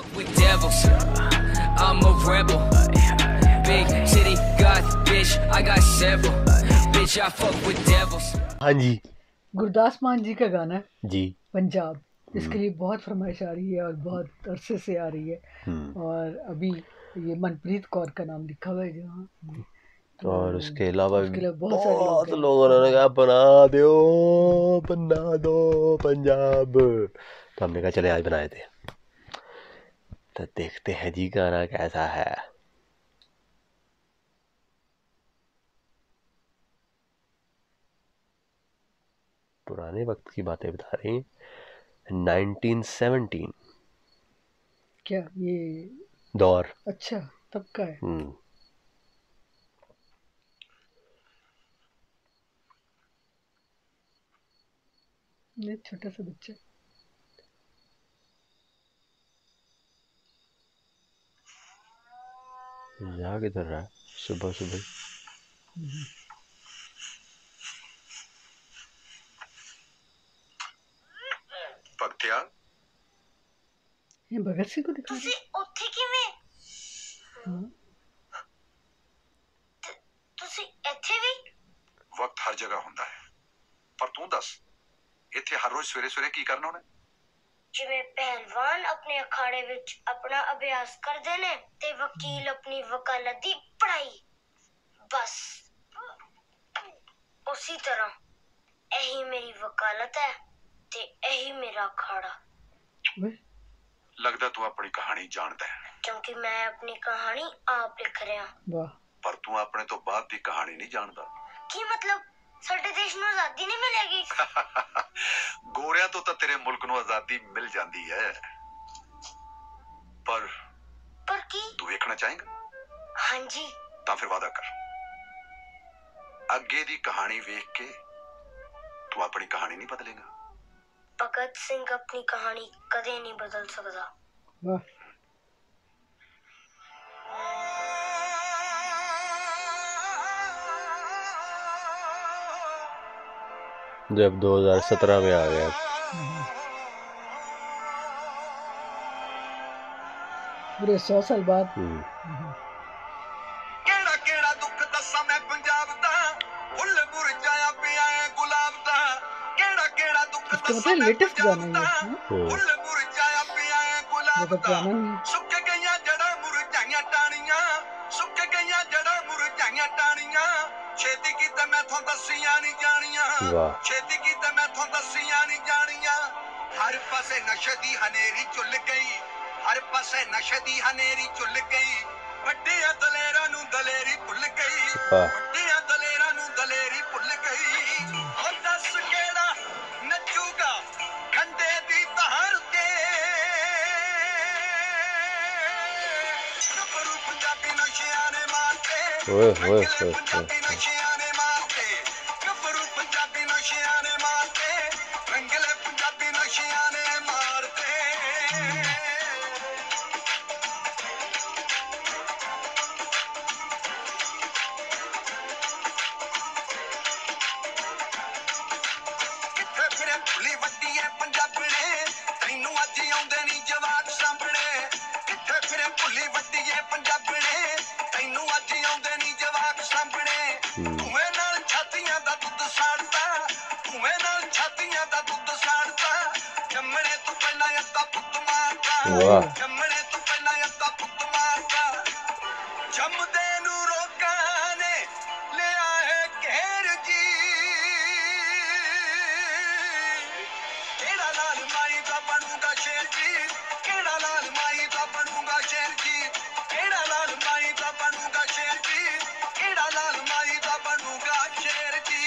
with devils. I'm a rebel. Big city goth bitch. I got several. Bitch, I fuck with devils. हाँ जी, गुरदास मान जी का गाना है जी। पंजाब, इसके लिए बहुत फरमाइश आ रही है और बहुत अरसे से आ रही है। और अभी ये मनप्रीत कौर का नाम लिखा हुआ है जहाँ, तो और उसके अलावा उसके लिए बहुत सारे लोग बहुत हैं। लोगों ने कहा बना दो पंजाब, तो हमने कहा चले आज बनाए थे। तो देखते हैं जी गाना कैसा है। पुराने वक्त की बातें बता रही हैं, 1917 क्या ये दौर। अच्छा तब का है? ये छोटा सा बच्चा जा किधर रहा है सुबह सुबह? ਭਗਤਿਆ ये भगत सिंह को दिखा ਤੁਸੀਂ ਉੱਥੇ ਕਿਵੇਂ? हाँ ਤੁਸੀਂ ਇੱਥੇ ਵੀ? ਵਕਤ ਹਰ ਜਗ੍ਹਾ ਹੁੰਦਾ ਹੈ, ਪਰ ਤੂੰ ਦੱਸ ਇੱਥੇ ਹਰ ਰੋਜ਼ ਸਵੇਰੇ ਸਵੇਰੇ ਕੀ ਕਰਨਾ ਉਹਨੇ? ਜਿਵੇਂ ਪਹਿਲਵਾਨ ਆਪਣੇ ਅਖਾੜੇ ਵਿੱਚ ਆਪਣਾ ਅਭਿਆਸ ਕਰਦੇ ਨੇ ਤੇ ਵਕੀਲ ਆਪਣੀ ਵਕਾਲਤ ਦੀ ਪੜ੍ਹਾਈ, ਬਸ ਉਸੇ ਤਰ੍ਹਾਂ ਇਹੀ ਮੇਰੀ ਵਕਾਲਤ ਹੈ ਤੇ ਇਹੀ ਮੇਰਾ ਅਖਾੜਾ। ਲੱਗਦਾ ਤੂੰ ਆਪਣੀ ਕਹਾਣੀ ਜਾਣਦਾ ਹੈ, ਕਿਉਂਕਿ ਮੈਂ ਆਪਣੀ ਕਹਾਣੀ ਆਪ ਲਿਖ ਰਿਹਾ। वाह, ਪਰ ਤੂੰ ਆਪਣੇ ਤੋਂ ਬਾਅਦ ਦੀ ਕਹਾਣੀ ਨਹੀਂ ਜਾਣਦਾ। ਕੀ ਮਤਲਬ? ਸਾਡੇ ਦੇਸ਼ ਨੂੰ ਆਜ਼ਾਦੀ ਨਹੀਂ ਮਿਲੇਗੀ? ਗੋਰਿਆਂ ਤੋਂ ਤਾਂ ਤੇਰੇ ਮੁਲਕ ਨੂੰ ਆਜ਼ਾਦੀ ਮਿਲ ਜਾਂਦੀ ਹੈ, ਪਰ ਕੀ ਤੂੰ ਵੇਖਣਾ ਚਾਹੇਂਗਾ? ਹਾਂਜੀ। ਤਾਂ ਫਿਰ ਵਾਅਦਾ ਕਰ, ਅੱਗੇ ਦੀ ਕਹਾਣੀ ਵੇਖ ਕੇ ਤੂੰ ਆਪਣੀ ਕਹਾਣੀ ਨਹੀਂ ਬਦਲੇਗਾ। ਭਗਤ ਸਿੰਘ ਆਪਣੀ ਕਹਾਣੀ ਕਦੇ ਨਹੀਂ ਬਦਲ ਸਕਦਾ। वाह, जब 2017 में आ गया। पूरे 100 साल बाद। ਕਿਹੜਾ ਕਿਹੜਾ ਦੁੱਖ ਦੱਸਾਂ ਮੈਂ ਪੰਜਾਬ ਦਾ, ਫੁੱਲ ਮੁਰਝਾਇਆ ਪਿਆ ਏ ਗੁਲਾਬ ਦਾ। ਕਿਹੜਾ ਕਿਹੜਾ ਦੁੱਖ इसका ਦੱਸਾਂ मतलब ਮੈਂ लेटेस्ट ਪੰਜਾਬ गाना ਦਾ, है ये, ਫੁੱਲ ਮੁਰਝਾਇਆ ਪਿਆ ਏ ਗੁਲਾਬ मतलब ਦਾ। पुराना नहीं। ਸੁੱਕ ਗਈਆਂ ਜੜਾਂ ਮੁਰਝਾਈਆਂ ਟਾਹਣੀਆਂ, ਸੁੱਕ ਗਈਆਂ ਜੜਾਂ ਮੁਰਝਾਈਆਂ ਟਾਹਣੀਆਂ। ਛੇਤੀ ਕੀਤੇ ਮੈਥੋਂ ਦੱਸੀਆਂ ਨਹੀਂ ਜਾਣੀਆਂ, ਵਾਹ। ਛੇਤੀ ਕੀਤੇ ਮੈਥੋਂ ਦੱਸੀਆਂ ਨਹੀਂ ਜਾਣੀਆਂ। ਹਰ ਪਾਸੇ ਨਸ਼ੇ ਦੀ ਹਨੇਰੀ ਝੁੱਲ ਗਈ, ਹਰ ਪਾਸੇ ਨਸ਼ੇ ਦੀ ਹਨੇਰੀ ਝੁੱਲ ਗਈ। ਵੱਡਿਆਂ ਦਲੇਰਾਂ ਨੂੰ ਦਲੇਰੀ ਭੁੱਲ ਗਈ, ਵੱਡਿਆਂ ਦਲੇਰਾਂ ਨੂੰ ਦਲੇਰੀ ਭੁੱਲ ਗਈ। ਉਹ ਦੱਸ ਕਿਹੜਾ ਨੱਚੂਗਾ ਖੰਡੇ ਦੀ ਧਾਰ ਤੇ, ਗੱਭਰੂ ਪੰਜਾਬੀ ਨਸ਼ਿਆਂ ਨੇ ਮਾਰਤੇ, ਰੰਗਲੇ ਪੰਜਾਬੀ ਨਸ਼ਿਆਂ ਨੇ ਮਾਰਤੇ, ਗੱਭਰੂ ਪੰਜਾਬੀ ਨਸ਼ਿਆਂ ਨੇ ਮਾਰਤੇ, ਰੰਗਲੇ ਪੰਜਾਬੀ ਨਸ਼ਿਆਂ ਨੇ ਮਾਰਤੇ। ਭੁੱਲੀ ਵੱਡੀ ਐ ਪੰਜਾਬਣੇ, ਤੈਨੂੰ ਅੱਜ ਆਉਂਦੇ ਨੀ ਜਵਾਕ ਸਾਂਭਣੇ। ਕਿੱਥੇ ਫਿਰੇ ਭੁੱਲੀ ਵੱਡੀ ਐ ਪੰਜਾਬਣੇ, ਤੈਨੂੰ ਅੱਜ ਆਉਂਦੇ ਨੀ ਜਵਾਕ ਸਾਂਭਣੇ। ਧੂਏ ਨਾਲ ਛਾਤੀਆਂ ਦਾ ਦੁੱਧ ਸਾੜਦਾ, ਧੂਏ ਨਾਲ ਛਾਤੀਆਂ ਦਾ ਦੁੱਧ ਸਾੜਦਾ। ਜੰਮਣੇ ਤੋਂ ਪਹਿਲਾਂ ਅੱਤਾ ਪੁੱਤ ਮਾਰਦਾ, ਜੰਮਣੇ ਤੋਂ ਪਹਿਲਾਂ ਅੱਤਾ ਪੁੱਤ ਮਾਰਦਾ। ਜੰਮਦੇ ਨੂੰ ਰੋਕਾਂ ਨੇ ਲਿਆ ਹੈ ਘੇਰ ਜੀ, ਕਿਹੜਾ ਲਾਲ ਮਾਈ ਦਾ ਬਣੂਗਾ ਸ਼ੇਰ ਜੀ, ਕਿਹੜਾ ਲਾਲ ਮਾਈ ਦਾ ਬਣੂਗਾ ਸ਼ੇਰ ਜੀ, ਕਿਹੜਾ ਲਾਲ ਮਾਈ ਦਾ ਬਣੂਗਾ ਸ਼ੇਰ ਜੀ, ਕਿਹੜਾ ਲਾਲ ਮਾਈ ਦਾ ਬਣੂਗਾ ਸ਼ੇਰ ਜੀ।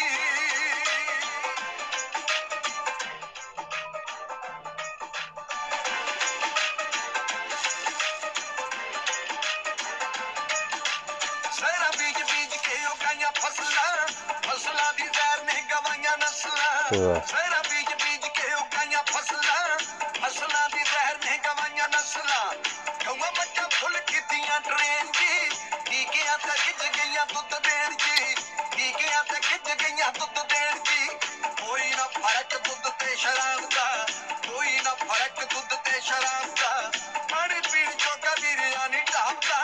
ਸਹਿਰਾ ਬੀਜ ਬੀਜ ਕੇ ਉਗਾਈਆਂ ਫਸਲਾਂ, ਫਸਲਾਂ ਦੀ ਜ਼ਹਿਰ ਨੇ ਗਵਾਈਆਂ ਨਸਲਾਂ। ਸਹਿਰਾ ਬੀਜ ਬੀਜ ਕੇ ਉਗਾਈਆਂ ਫਸਲਾਂ, ਫਸਲਾਂ ਦੀ ਜ਼ਹਿਰ ਨੇ ਗਵਾਈਆਂ ਨਸਲਾਂ। ਗਊਆਂ ਮੱਝਾਂ ਫੁੱਲ ਕੀਤੀਆਂ ਟ੍ਰੇਨ ਜੀ, ਟੀਕਿਆਂ ਤੇ ਖਿੱਚ ਗਈਆਂ ਦੁੱਧ ਦੇਣ ਜੀ, ਟੀਕਿਆਂ ਤੇ ਖਿੱਚ ਗਈਆਂ ਦੁੱਧ ਦੇਣ ਜੀ। ਕੋਈ ਨਾ ਫਰਕ ਦੁੱਧ ਤੇ ਸ਼ਰਾਬ ਦਾ, ਕੋਈ ਨਾ ਫਰਕ ਦੁੱਧ ਤੇ ਸ਼ਰਾਬ ਦਾ। ਪਾਣੀ ਪੀ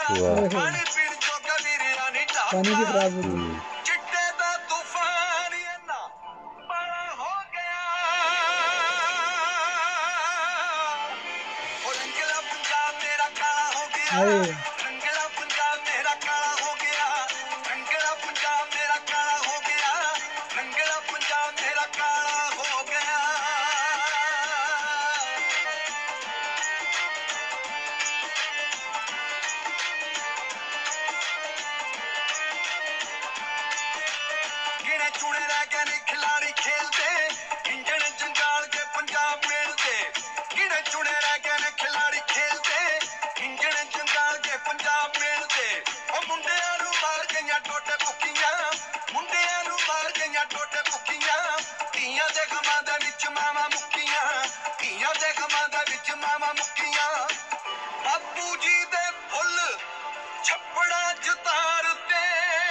वाह। पानी पीण जोगा वीरिया नी टापा पानी भी खराब हो गया। चिट्टे दा तूफान ये ना बड़ा हो गया ओ रंगला पंजाब मेरा काला हो गया अरे रंगला पंजाब मेरा काला हो गया रंगला पंजाब मेरा काला हो गया रंगला पंजाब मेरा काला हो गया गिने चुने रह गए ने खिलाड़ी खेलते इंजन जंगाल के पंजाब मेलते गिने चुने रह गए ने खिलाड़ी खेलते इंजन जंगाल के पंजाब मेलते ओ मुंडियां नू मार गईयां टोटे बुक्कियां मुंडियां नू मार गईयां टोटे बुक्कियां धीयां दे गमां दे विच मावां मुक्कियां धीयां दे गमां दे विच मावां मुक्कियां बापू जी दे फुੱਲ छप्पड़ा जतारते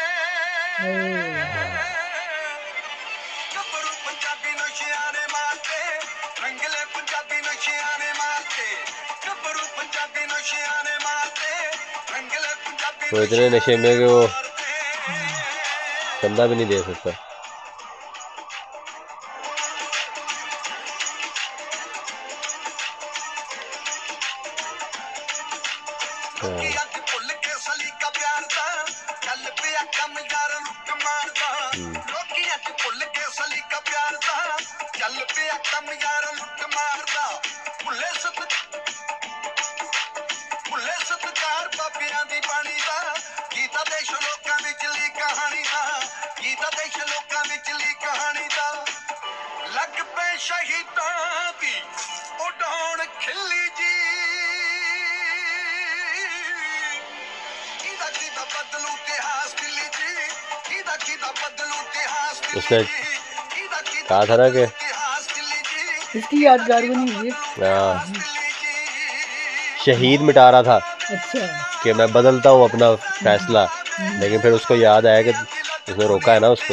ਗੱਭਰੂ ਪੰਜਾਬੀ ਨਸ਼ਿਆਂ ਨੇ ਮਾਰਤੇ ਰੰਗਲੇ ਪੰਜਾਬੀ ਨਸ਼ਿਆਂ ਨੇ ਮਾਰਤੇ ਗੱਭਰੂ ਪੰਜਾਬੀ ਨਸ਼ਿਆਂ ਨੇ ਮਾਰਤੇ ਰੰਗਲੇ ਪੰਜਾਬੀ वो इतने नशे में कि वो कंधा भी नहीं दे सकता। ਲੋਕੀ ਅੱਜ ਭੁੱਲ ਕੇ ਸਲੀਕਾ ਪਿਆਰ ਦਾ ਚੱਲ ਪਿਆ ਕੰਮ ਯਾਰ ਲੁੱਟ ਮਾਰਦਾ ਲੋਕੀ ਅੱਜ ਭੁੱਲ ਕੇ ਸਲੀਕਾ ਪਿਆਰ ਦਾ ਚੱਲ ਪਿਆ ਕੰਮ ਯਾਰ ਲੁੱਟ ਮਾਰਦਾ ਭੁੱਲੇ ਸਤਿਕਾਰ ਬਾਬਿਆਂ ਦੀ ਬਾਣੀ ਦਾ ਗੀਤਾ ਦੇਸ਼ ਲੋਕਾਂ ਵਿਚਲੀ ਕਹਾਣੀ ਦਾ ਗੀਤਾ ਦੇਸ਼ ਲੋਕਾਂ ਵਿਚਲੀ ਕਹਾਣੀ ਦਾ ਲੱਗ ਪਏ ਸ਼ਹੀਦਾਂ ਦੀ ਉਡਾਉਣ ਖਿੱਲੀ ਜੀ उसने कहा था ना कि इसकी यादगार बनी हुई है। शहीद मिटा रहा था अच्छा कि मैं बदलता हूँ अपना फैसला, लेकिन फिर उसको याद आया कि उसने रोका है ना उसको।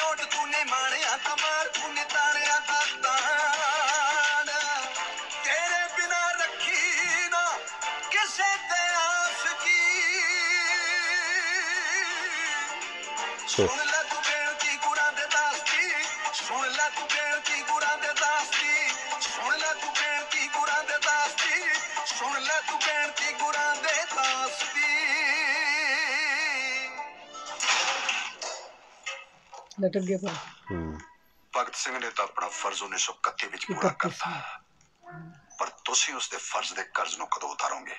ਸੁਣ ਲੈ ਤੂੰ ਬੇਨਤੀ ਗੁਰਾਂ ਦੇ ਦਾਸ ਦੀ ਸੁਣ ਲੈ ਤੂੰ ਬੇਨਤੀ ਗੁਰਾਂ ਦੇ ਦਾਸ ਦੀ ਸੁਣ ਲੈ ਤੂੰ ਬੇਨਤੀ ਗੁਰਾਂ ਦੇ ਦਾਸ ਦੀ ਸੁਣ ਲੈ ਤੂੰ ਬੇਨਤੀ ਗੁਰਾਂ ਦੇ ਦਾਸ ਦੀ लटक गया पर ਭਗਤ ਸਿੰਘ ਨੇ ਤਾਂ ਆਪਣਾ ਫਰਜ਼ 1931 ਵਿੱਚ ਪੂਰਾ ਕਰਤਾ ਪਰ ਤੁਸੀਂ ਉਸ ਦੇ ਫਰਜ਼ ਦੇ ਕਰਜ਼ ਨੂੰ ਕਦੋਂ ਉਤਾਰੋਗੇ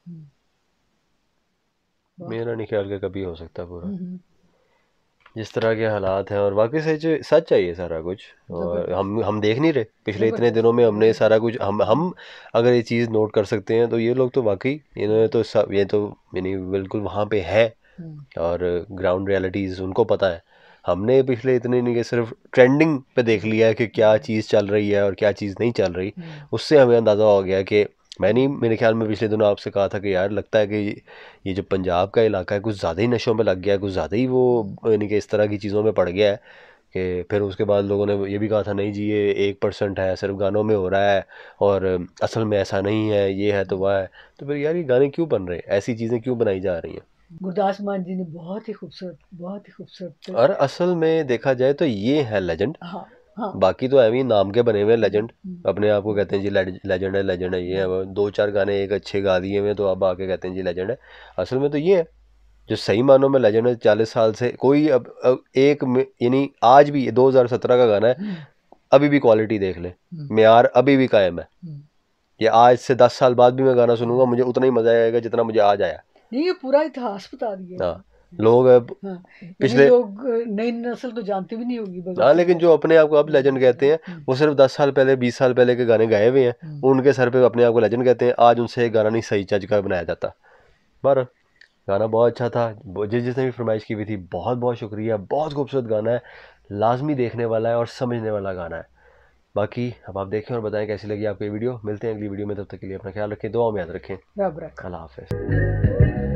मेरा नहीं ख्याल कि कभी हो सकता पूरा, जिस तरह के हालात हैं। और वाकई सच है ये सारा कुछ, और हम देख नहीं रहे पिछले इतने दिनों में। हमने सारा कुछ हम अगर ये चीज़ नोट कर सकते हैं तो ये लोग तो वाकई इन्होंने तो सब ये तो यानी बिल्कुल वहाँ पे है और ग्राउंड रियलिटीज़ उनको पता है। हमने पिछले इतने नहीं कि सिर्फ ट्रेंडिंग पे देख लिया है कि क्या चीज़ चल रही है और क्या चीज़ नहीं चल रही, उससे हमें अंदाज़ा हो गया कि मैंने मेरे ख्याल में पिछले दिनों आपसे कहा था कि यार लगता है कि ये जो पंजाब का इलाका है कुछ ज़्यादा ही नशों में लग गया है, कुछ ज़्यादा ही वो यानी कि इस तरह की चीज़ों में पड़ गया है कि फिर उसके बाद लोगों ने ये भी कहा था नहीं जी ये 1% है, सिर्फ गानों में हो रहा है और असल में ऐसा नहीं है, ये है तो वह है। तो फिर यार ये गाने क्यों बन रहे हैं, ऐसी चीज़ें क्यों बनाई जा रही हैं? गुरदास मान जी ने बहुत ही खूबसूरत और असल में देखा जाए तो ये है लेजेंड। हाँ हाँ बाकी तो ऐਵੇਂ नाम के बने हुए लेजेंड, अपने आप को कहते हैं जी लेजेंड है ये है। 2-4 गाने एक अच्छे गा दिए हुए तो अब आके कहते हैं जी लेजेंड है। असल में तो ये है जो सही मानों में लेजेंड है। 40 साल से कोई अब एक यानी आज भी 2017 का गाना है, अभी भी क्वालिटी देख ले, मेयार अभी भी कायम है। ये आज से 10 साल बाद भी मैं गाना सुनूंगा मुझे उतना ही मजा आएगा जितना मुझे आज आया। नहीं ये पूरा इतिहास बता दिया। हाँ लोग पिछले लोग नई नस्ल तो जानते भी नहीं होगी। हाँ लेकिन जो अपने आप को अब लेजेंड कहते हैं वो सिर्फ 10 साल पहले 20 साल पहले के गाने गाए हुए हैं, उनके सर पे अपने आप को लेजेंड कहते हैं। आज उनसे एक गाना नहीं सही चज का बनाया जाता। पर गाना बहुत अच्छा था, जिसने भी फरमाइश की हुई थी बहुत बहुत शुक्रिया। बहुत खूबसूरत गाना है, लाजमी देखने वाला है और समझने वाला गाना है। बाकी अब आप देखें और बताएं कैसी लगी आपको ये वीडियो। मिलते हैं अगली वीडियो में, तब तक के लिए अपना ख्याल रखें, दुआ में याद रखें। अल्लाह हाफिज़।